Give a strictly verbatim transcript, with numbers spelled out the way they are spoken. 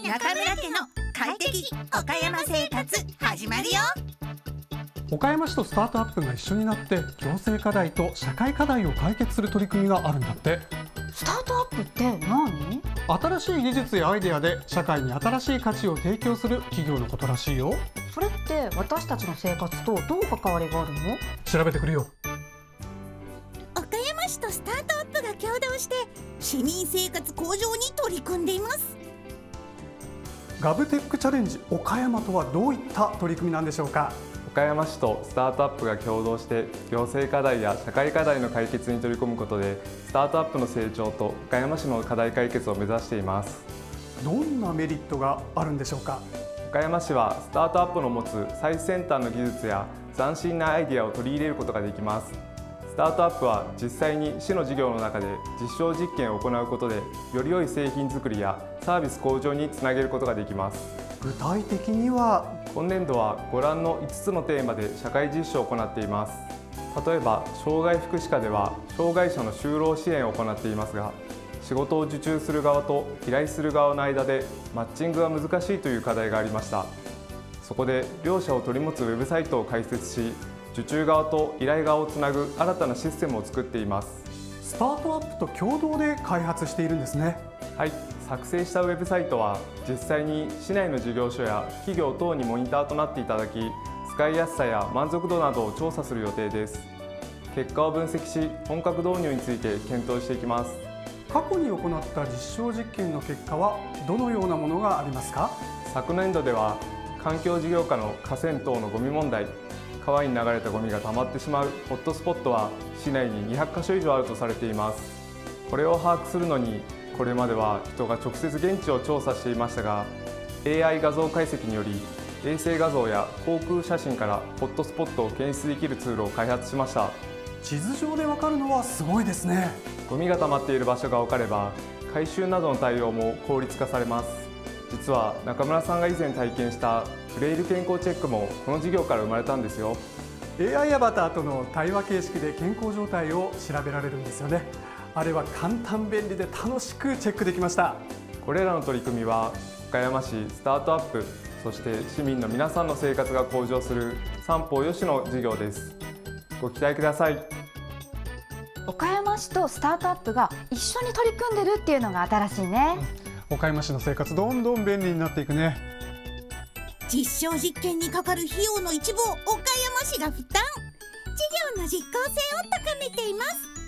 中村家の快適岡山生活始まるよ。 岡山市とスタートアップが一緒になって行政課題と社会課題を解決する取り組みがあるんだって。 スタートアップって何？ 新しい技術やアイデアで社会に新しい価値を提供する企業のことらしいよ。 それって私たちの生活とどう関わりがあるの？ 調べてくるよ。 岡山市とスタートアップが共同して市民生活向上に取り組んでいます。 ガブテックチャレンジ岡山とはどういった取り組みなんでしょうか。 岡山市とスタートアップが共同して行政課題や社会課題の解決に取り組むことでスタートアップの成長と岡山市の課題解決を目指しています。 どんなメリットがあるんでしょうか。 岡山市はスタートアップの持つ最先端の技術や斬新なアイデアを取り入れることができます。スタートアップは実際に市の事業の中で実証実験を行うことでより良い製品作りやサービス向上につなげることができます。 具体的には今年度はご覧のいつつのテーマで社会実証を行っています。例えば障害福祉課では障害者の就労支援を行っていますが、仕事を受注する側と依頼する側の間でマッチングが難しいという課題がありました。そこで両者を取り持つウェブサイトを開設し、受注側と依頼側をつなぐ新たなシステムを作っています。 スタートアップと共同で開発しているんですね。 はい、作成したウェブサイトは実際に市内の事業所や企業等にモニターとなっていただき、使いやすさや満足度などを調査する予定です。結果を分析し、本格導入について検討していきます。 過去に行った実証実験の結果はどのようなものがありますか。 昨年度では環境事業課の河川等のゴミ問題、川に流れたゴミが溜まってしまうホットスポットは市内ににひゃくかしょ以上あるとされています。これを把握するのにこれまでは人が直接現地を調査していましたが、 エーアイ 画像解析により衛星画像や航空写真からホットスポットを検出できるツールを開発しました。 地図上でわかるのはすごいですね。 ゴミが溜まっている場所が分かれば回収などの対応も効率化されます。実は中村さんが以前体験したフレイル健康チェックもこの事業から生まれたんですよ。 エーアイ アバターとの対話形式で健康状態を調べられるんですよね。あれは簡単便利で楽しくチェックできました。 これらの取り組みは岡山市スタートアップ、そして市民の皆さんの生活が向上する三方よしの事業です。ご期待ください。 岡山市とスタートアップが一緒に取り組んでるっていうのが新しいね。 岡山市の生活どんどん便利になっていくね。 実証実験にかかる費用の一部を岡山市が負担。事業の実効性を高めています。